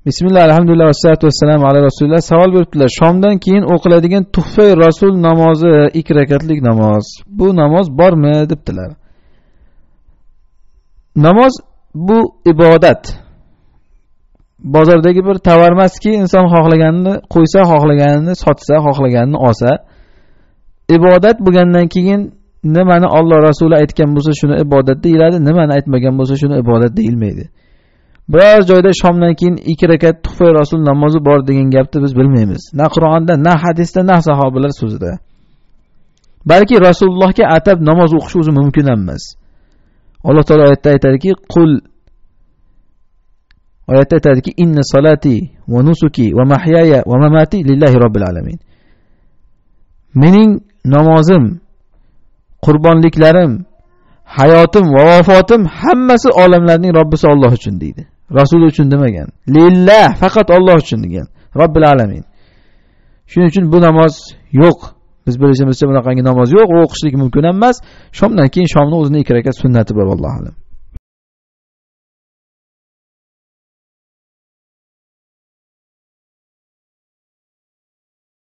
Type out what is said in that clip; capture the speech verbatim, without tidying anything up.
Bismillah, alhamdulillah, vassalatu vassalamu ala rasulillah. Savol beribdilar. Shomdan keyin o'qiladigan Tuhfa-i Rasul namozi ikki rakatlik namoz. Bu namoz bormi debdilar. Namoz bu ibodat. Bozordagi bir tovar emaski, inson xohlaganini qo'ysa, xohlaganini sotsa, xohlaganini olsa. Ibodat bo'lgandan keyin nimani Alloh Rasuli aytgan bo'lsa, shuni ibodat deyiladi, nimani aytmagan bo'lsa, shuni ibodat deyilmaydi. Biror joyda shomdan keyin ikki rakat Tuhfa-i Rasul namozi bor degan gapni biz bilmaymiz. Na Qur'onda, na hadisda, na sahobalar so'zida. Balki Rasulullohga atab namoz o'qish o'zi mumkin emas. Alloh taolo oyatda aytadiki, "Qul" oyatda aytadiki, "Inna salati va nusuki va mahyaya va mamati lillahi robbil alamin." Mening namozim, qurbonliklarim, hayotim va vafotim hammasi olamlarning Robbisi Alloh uchun deydi. Rasul uchun demagan. Lillah, faqat Alloh uchun degan. Robbil alamin. Shuning uchun bu namoz yo'q. Biz bilishimizcha bunaqangi namoz yo'q, o'qishlik mumkin emas. Shomdan keyin shomning o'zining ikki rakat sunnati bor, vallohu alam.